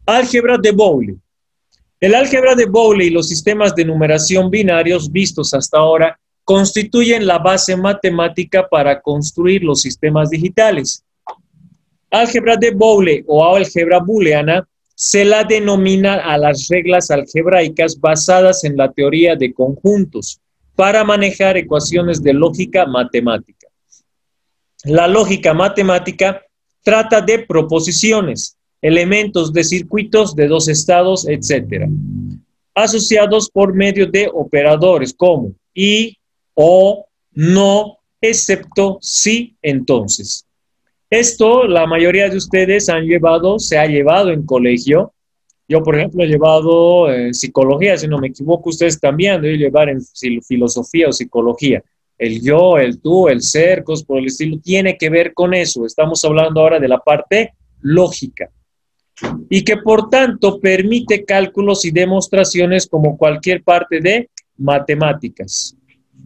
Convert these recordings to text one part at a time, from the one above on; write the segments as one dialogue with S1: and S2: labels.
S1: Álgebra de Boolean. El álgebra de Boolean y los sistemas de numeración binarios vistos hasta ahora constituyen la base matemática para construir los sistemas digitales. Álgebra de Boolean o álgebra booleana se la denomina a las reglas algebraicas basadas en la teoría de conjuntos para manejar ecuaciones de lógica matemática. La lógica matemática trata de proposiciones, elementos de circuitos de dos estados, etc., asociados por medio de operadores como y, o, no, excepto, sí, entonces. Esto la mayoría de ustedes se ha llevado en colegio. Yo, por ejemplo, he llevado psicología, si no me equivoco, ustedes también deben llevar en filosofía o psicología. El yo, el tú, el ser, cosas por el estilo, tiene que ver con eso. Estamos hablando ahora de la parte lógica. Y que por tanto permite cálculos y demostraciones como cualquier parte de matemáticas.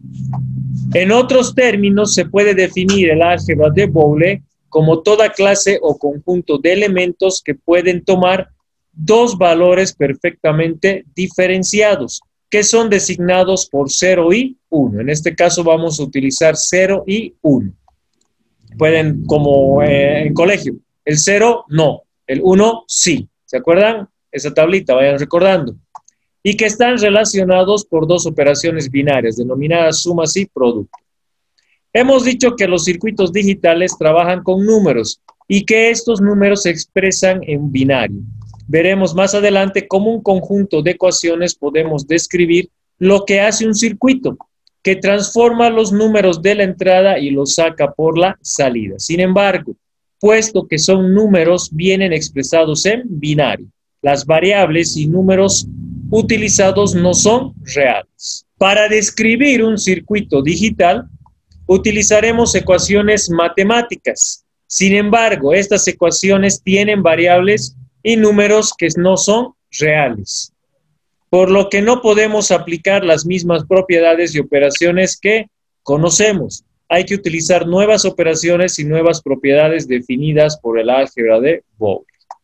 S1: En otros términos, se puede definir el álgebra de Boolean como toda clase o conjunto de elementos que pueden tomar dos valores perfectamente diferenciados, que son designados por 0 y 1. En este caso vamos a utilizar 0 y 1. Pueden, como en colegio, el 0 no, el 1 sí. ¿Se acuerdan? Esa tablita, vayan recordando. Y que están relacionados por dos operaciones binarias, denominadas sumas y producto. Hemos dicho que los circuitos digitales trabajan con números y que estos números se expresan en binario. Veremos más adelante cómo un conjunto de ecuaciones podemos describir lo que hace un circuito, que transforma los números de la entrada y los saca por la salida. Sin embargo, puesto que son números, vienen expresados en binario. Las variables y números utilizados no son reales. Para describir un circuito digital, utilizaremos ecuaciones matemáticas. Sin embargo, estas ecuaciones tienen variables y números que no son reales, por lo que no podemos aplicar las mismas propiedades y operaciones que conocemos. Hay que utilizar nuevas operaciones y nuevas propiedades definidas por el álgebra de Boolean.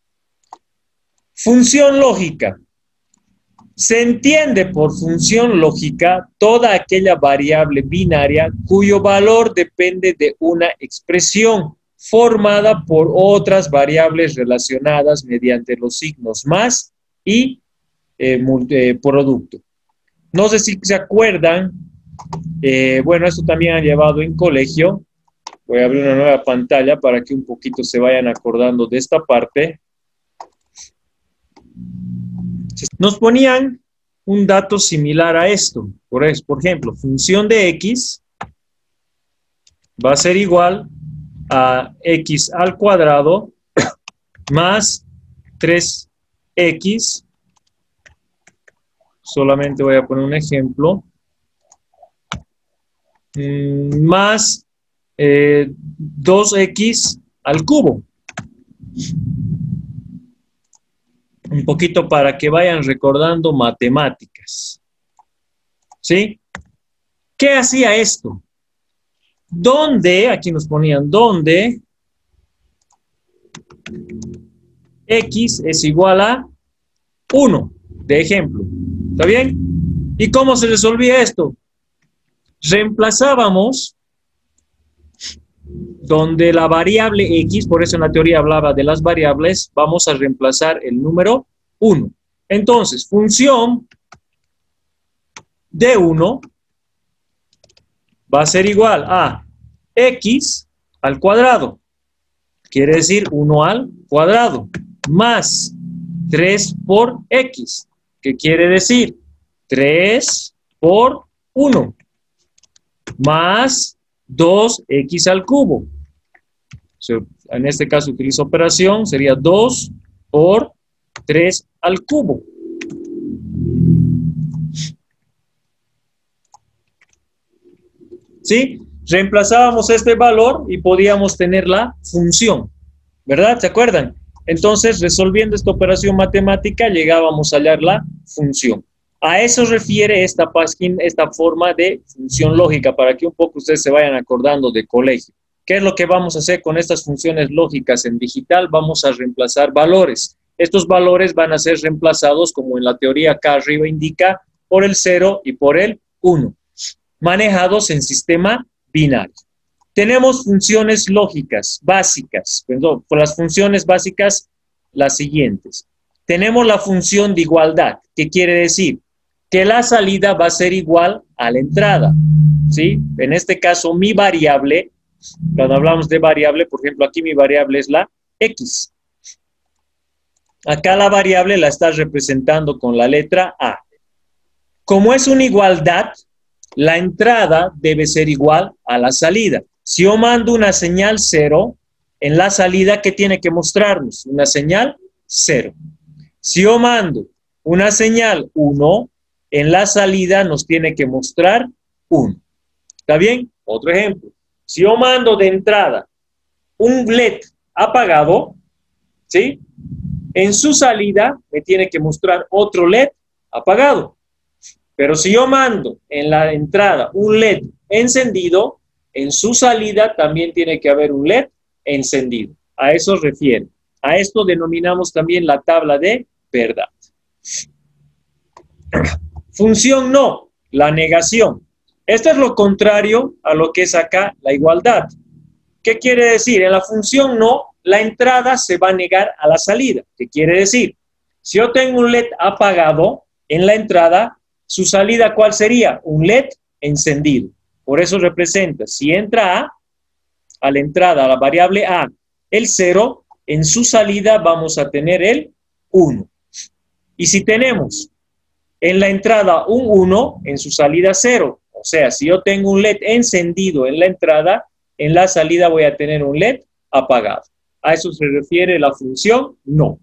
S1: Función lógica. Se entiende por función lógica toda aquella variable binaria cuyo valor depende de una expresión formada por otras variables relacionadas mediante los signos más y producto. No sé si se acuerdan, bueno, esto también han llevado en colegio. Voy a abrir una nueva pantalla para que un poquito se vayan acordando de esta parte. Nos ponían un dato similar a esto. Por ejemplo, función de x va a ser igual a x al cuadrado más 3x. Solamente voy a poner un ejemplo. Más 2x al cubo. Un poquito para que vayan recordando matemáticas. ¿Sí? ¿Qué hacía esto? ¿Dónde? Aquí nos ponían ¿dónde? X es igual a 1, de ejemplo. ¿Está bien? ¿Y cómo se resolvía esto? Reemplazábamos donde la variable x, por eso en la teoría hablaba de las variables, vamos a reemplazar el número 1. Entonces, función de 1 va a ser igual a x al cuadrado, quiere decir 1 al cuadrado, más 3 por x, que quiere decir 3 por 1, más 2x al cubo. En este caso utilizo operación, sería 2 por 3 al cubo. ¿Sí? Reemplazábamos este valor y podíamos tener la función, ¿verdad? ¿Se acuerdan? Entonces, resolviendo esta operación matemática, llegábamos a hallar la función. A eso refiere esta forma de función lógica, para que un poco ustedes se vayan acordando de colegio. ¿Qué es lo que vamos a hacer con estas funciones lógicas en digital? Vamos a reemplazar valores. estos valores van a ser reemplazados, como en la teoría acá arriba indica, por el 0 y por el 1, manejados en sistema binario. Tenemos funciones lógicas básicas, perdón, por las funciones básicas las siguientes. Tenemos la función de igualdad, que quiere decir que la salida va a ser igual a la entrada, ¿sí? En este caso, mi variable, cuando hablamos de variable, por ejemplo, aquí mi variable es la X. Acá la variable la está representando con la letra A. Como es una igualdad, la entrada debe ser igual a la salida. Si yo mando una señal 0, en la salida, ¿qué tiene que mostrarnos? Una señal 0. Si yo mando una señal 1, en la salida nos tiene que mostrar 1. ¿Está bien? Otro ejemplo. Si yo mando de entrada un LED apagado, ¿sí? En su salida me tiene que mostrar otro LED apagado. Pero si yo mando en la entrada un LED encendido, en su salida también tiene que haber un LED encendido. A eso refiere. A esto denominamos también la tabla de verdad. Función no, la negación. Esto es lo contrario a lo que es acá la igualdad. ¿Qué quiere decir? En la función no, la entrada se va a negar a la salida. ¿Qué quiere decir? Si yo tengo un LED apagado en la entrada, su salida, ¿cuál sería? Un LED encendido. Por eso representa, si entra a la entrada, a la variable A, el 0, en su salida vamos a tener el 1. Y si tenemos en la entrada un 1, en su salida 0. O sea, si yo tengo un LED encendido en la entrada, en la salida voy a tener un LED apagado. A eso se refiere la función no.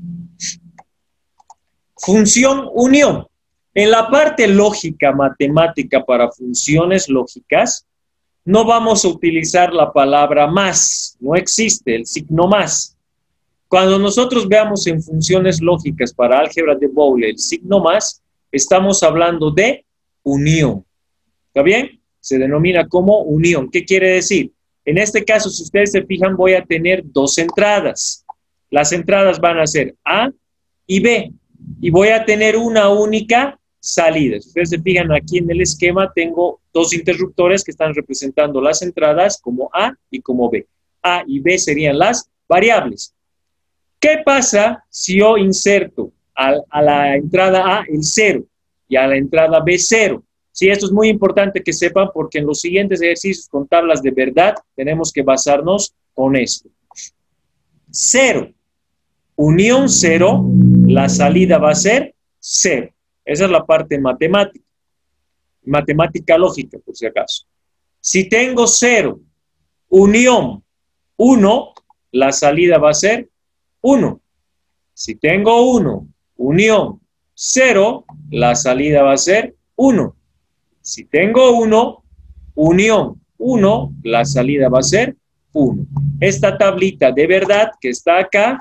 S1: Función unión. En la parte lógica matemática para funciones lógicas, no vamos a utilizar la palabra más. No existe el signo más. Cuando nosotros veamos en funciones lógicas para álgebra de Boolean el signo más, estamos hablando de unión. ¿Está bien? Se denomina como unión. ¿Qué quiere decir? En este caso, si ustedes se fijan, voy a tener dos entradas. Las entradas van a ser A y B. Y voy a tener una única salida. Si ustedes se fijan aquí en el esquema, tengo dos interruptores que están representando las entradas como A y como B. A y B serían las variables. ¿Qué pasa si yo inserto a la entrada A el 0 y a la entrada B 0? Sí, esto es muy importante que sepan porque en los siguientes ejercicios con tablas de verdad tenemos que basarnos con esto. 0, unión 0, la salida va a ser 0. Esa es la parte matemática. Matemática lógica, por si acaso. Si tengo 0, unión 1, la salida va a ser 1. Si tengo 1, unión 0, la salida va a ser 1. Si tengo 1, unión 1, la salida va a ser 1. Esta tablita de verdad que está acá,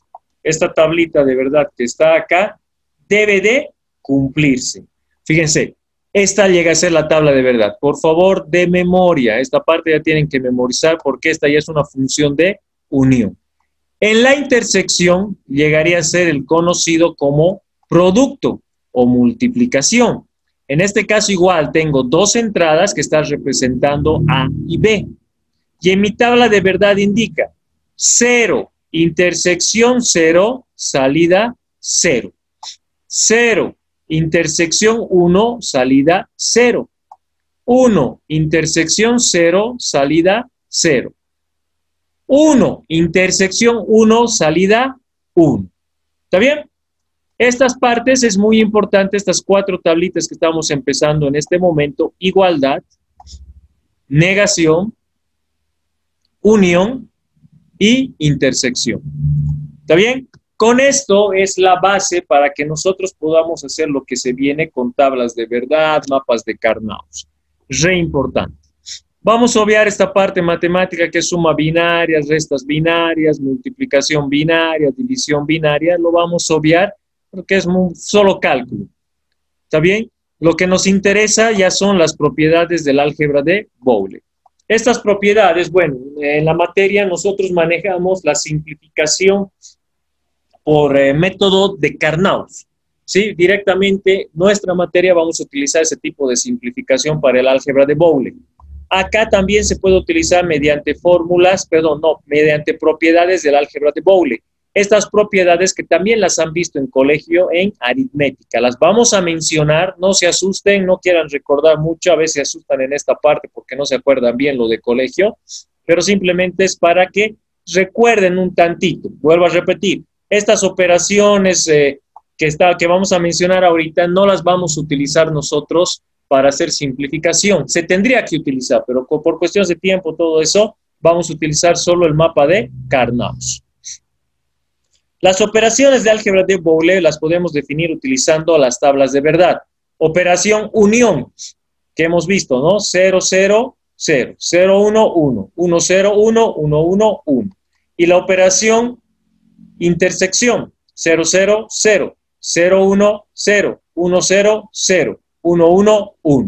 S1: debe de cumplirse. Fíjense, esta llega a ser la tabla de verdad. Por favor, de memoria. Esta parte ya tienen que memorizar porque esta ya es una función de unión. En la intersección llegaría a ser el conocido como producto o multiplicación. En este caso igual tengo dos entradas que están representando A y B. Y en mi tabla de verdad indica 0, intersección 0, salida 0. 0, intersección 1, salida 0. 1, intersección 0, salida 0. 1, intersección 1, salida 1. ¿Está bien? Estas partes es muy importante, estas cuatro tablitas que estamos empezando en este momento: igualdad, negación, unión y intersección. ¿Está bien? Con esto es la base para que nosotros podamos hacer lo que se viene con tablas de verdad, mapas de Karnaugh. Re importante. Vamos a obviar esta parte matemática que es suma binaria, restas binarias, multiplicación binaria, división binaria. Lo vamos a obviar porque es solo cálculo. ¿Está bien? Lo que nos interesa ya son las propiedades del álgebra de Boolean. Estas propiedades, bueno, en la materia nosotros manejamos la simplificación por método de Carnot. ¿Sí? Directamente nuestra materia vamos a utilizar ese tipo de simplificación para el álgebra de Boolean. Acá también se puede utilizar mediante fórmulas, perdón, no, mediante propiedades del álgebra de Boolean. Estas propiedades que también las han visto en colegio en aritmética. Las vamos a mencionar, no se asusten, no quieran recordar mucho, a veces se asustan en esta parte porque no se acuerdan bien lo de colegio, pero simplemente es para que recuerden un tantito. Vuelvo a repetir, estas operaciones que vamos a mencionar ahorita no las vamos a utilizar nosotros para hacer simplificación. Se tendría que utilizar, pero por cuestiones de tiempo, todo eso, vamos a utilizar solo el mapa de Carnot. Las operaciones de álgebra de Boolean las podemos definir utilizando las tablas de verdad. Operación unión, que hemos visto, ¿no? 0, 0, 0, 0, 1, 1, 1, 0, 1, 1, 1, 1. Y la operación intersección, 0, 0, 0, 0, 1, 0, 1, 0, 0, 1, 1, 1.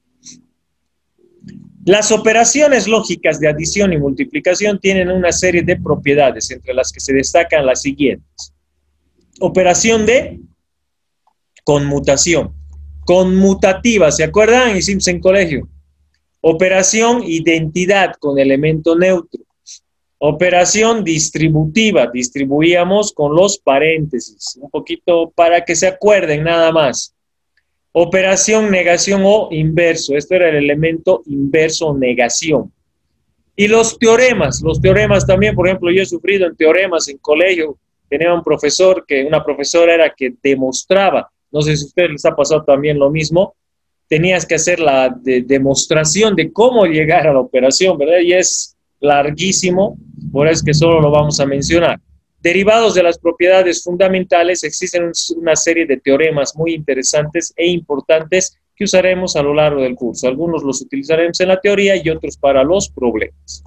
S1: Las operaciones lógicas de adición y multiplicación tienen una serie de propiedades, entre las que se destacan las siguientes. Operación de conmutación. Conmutativa, ¿se acuerdan? Hicimos en colegio. Operación identidad con elemento neutro. Operación distributiva, distribuíamos con los paréntesis, un poquito para que se acuerden nada más. Operación negación o inverso, esto era el elemento inverso o negación. Y los teoremas también, por ejemplo, yo he sufrido en teoremas en colegio, tenía un profesor, una profesora era que demostraba, no sé si a ustedes les ha pasado también lo mismo, tenías que hacer la demostración de cómo llegar a la operación, ¿verdad? Y es larguísimo, por eso es que solo lo vamos a mencionar. Derivados de las propiedades fundamentales, existen una serie de teoremas muy interesantes e importantes que usaremos a lo largo del curso. Algunos los utilizaremos en la teoría y otros para los problemas.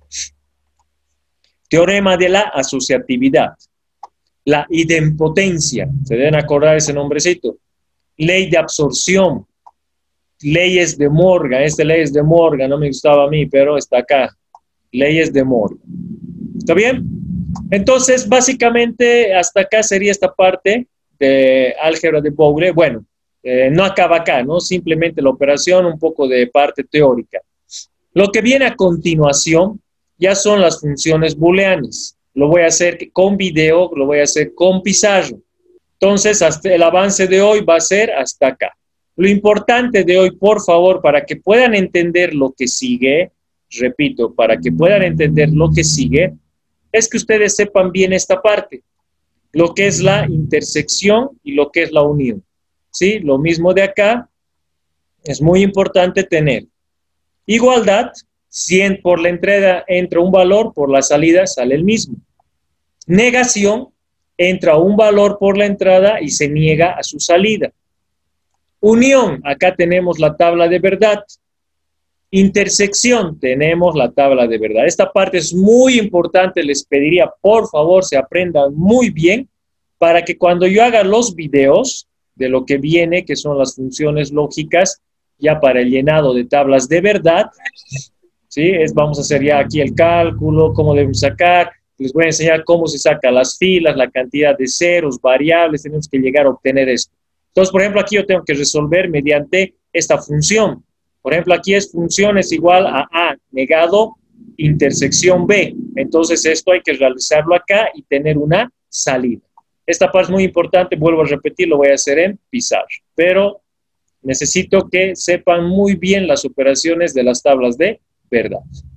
S1: Teorema de la asociatividad. La idempotencia, se deben acordar ese nombrecito. Ley de absorción. Leyes de Morgan, leyes de Morgan, no me gustaba a mí, pero está acá. Leyes de Morgan. ¿Está bien? Entonces, básicamente, hasta acá sería esta parte de álgebra de Boolean. Bueno, no acaba acá, ¿no? Simplemente la operación, un poco de parte teórica. Lo que viene a continuación ya son las funciones booleanas. Lo voy a hacer con video, lo voy a hacer con pizarra. Entonces, hasta el avance de hoy va a ser hasta acá. Lo importante de hoy, por favor, para que puedan entender lo que sigue, repito, para que puedan entender lo que sigue, es que ustedes sepan bien esta parte, lo que es la intersección y lo que es la unión. ¿Sí? Lo mismo de acá, es muy importante tener igualdad, si por la entrada entra un valor, por la salida sale el mismo. Negación, entra un valor por la entrada y se niega a su salida. Unión, acá tenemos la tabla de verdad. Intersección, tenemos la tabla de verdad. Esta parte es muy importante, les pediría por favor se aprendan muy bien para que cuando yo haga los videos de lo que viene, que son las funciones lógicas, ya para el llenado de tablas de verdad, ¿sí? Vamos a hacer ya aquí el cálculo, cómo debemos sacar, les voy a enseñar cómo se saca las filas, la cantidad de ceros, variables, tenemos que llegar a obtener esto. Entonces, por ejemplo, aquí yo tengo que resolver mediante esta función. Por ejemplo, aquí es función es igual a negado intersección B. Entonces, esto hay que realizarlo acá y tener una salida. Esta parte es muy importante, vuelvo a repetir, lo voy a hacer en pizarra. Pero necesito que sepan muy bien las operaciones de las tablas de verdad.